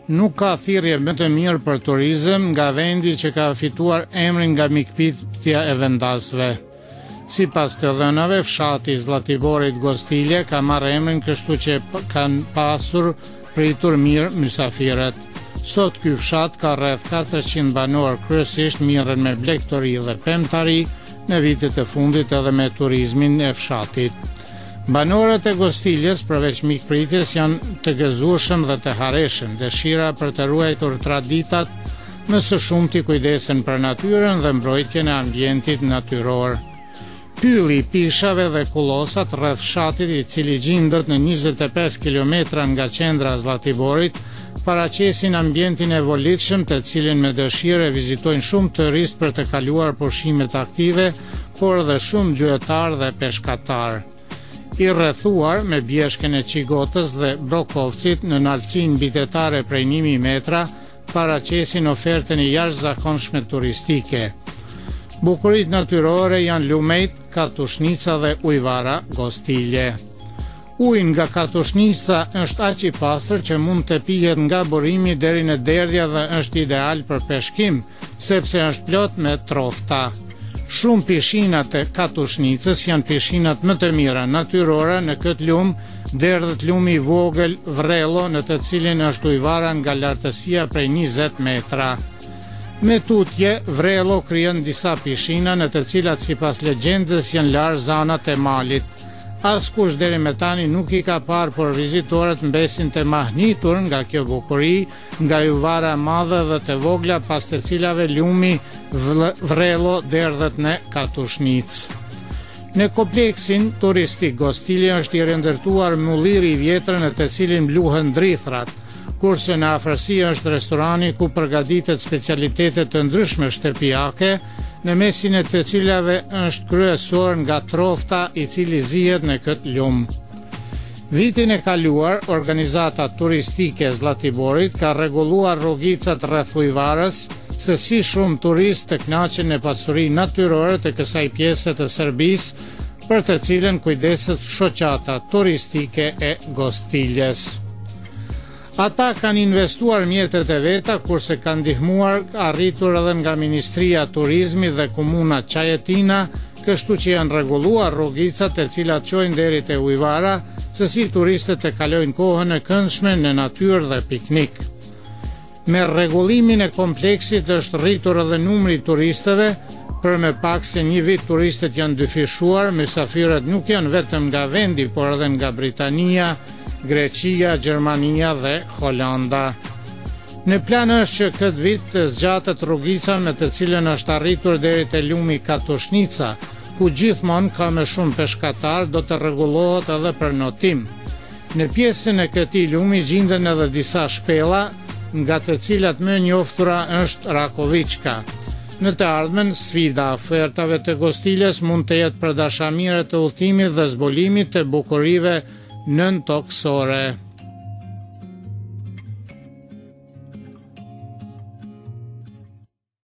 Nuk ka thirrje më të mirë për turizëm nga vendi që ka fituar emrin nga mikpritja e vendasve. Sipas të dhënave, fshati i Zlatiborit Gostilje ka marrë emrin kështu që kanë pasur pritur mirë mysafirët. Sot ky fshat ka rreth 400 banor, kryesisht mirën me blegtori dhe pemtari, në vitet e fundit edhe me turizmin e fshatit. Banorët e Gostiljes, përveç mikpritjes, janë të gëzueshëm dhe të hareshëm, dëshira për të ruajtur traditat, më së shumti kujdesen për natyrën dhe mbrojtjen e ambientit natyror. Pylli, pishave dhe kullosat rreth fshatit, i cili gjendet në 25 km nga qendra e Zlatiborit, paraqesin ambientin e volitshëm, të cilin me dëshirë vizitojnë shumë turistë për të kaluar pushimet aktive, por edhe shumë gjuetar dhe peshkatar. I rrethuar me bjeshken e Çigotës dhe Brokovcit në nalësinë bitetare prej 1000 metra, paraqesin ofertën e jashtëzakonshme turistike. Bukuritë natyrore janë lumejt, Katushnica dhe ujvara Gostilje. Uji nga Katushnica është aq i pastër që mund të pihet nga burimi deri në derdhja dhe është ideal për peshkim, sepse është plot me trofta. Shumë pishinat e Katushnicës janë pishinat më të mira natyrore në këtë lum, derdhet lumi i vogël Vrello, në të cilin është ujvara nga lartësia prej 20 metra. Me tutje, Vrello krijon disa pishina në të cilat sipas legjendës janë larë zanat e malit. Askush deri me tani nuk i ka parë, por vizitorët mbesin të mahnitur nga kjo bukuri, nga ujvara e madhe dhe të vogla, pas të cilave lumi Vrello derdhet në Katushnicë. Në kompleksin turistik Gostilje është i rindërtuar mulliri i vjetër në të cilin mbluhen drithrat, kurse në afërsi është restorani ku përgatitet specialitete të ndryshme shtëpiake, në mesin e të cilave është kryesor nga trofta i cili zihet në këtë lum. Vitin e kaluar, organizata turistike e Zlatiborit ka rregulluar rrugicat rreth ujvarës, se si shumë turistë të kënaqen në pasurinë natyrore të kësaj pjese të Serbisë, për të cilën kujdeset shoqata turistike e Gostiljes. Ata kanë investuar mjetet e veta, kurse kanë ndihmuar arritur edhe nga Ministria e Turizmit dhe Komuna Çajetina, kështu që janë rregulluar rrugicat e cilat çojnë deri te ujvara, se si turistët të kalojnë kohën e këndshme në natyrë dhe piknik. Me rregullimin e kompleksit është rritur edhe numri i turistëve, për me pak se një vit turistët janë dyfishuar, mysafirët nuk janë vetëm nga vendi, por edhe nga Britania, Greqia, Gjermania dhe Holanda. Në plan është që këtë vit të zgjatet rrugica me të cilën është arritur deri te lumi Katushnica, ku gjithmonë ka më shumë peshkatar, do të rregullohet edhe për notim. Në pjesën e këtij lumi gjenden edhe disa shpella, nga të cilat më njoftura është Rakoviçka. Në të ardhmen, sfida ofertave të Gostiljes mund të jetë për dashamirët e udhëtimit dhe zbulimit të bukurive nën toksore.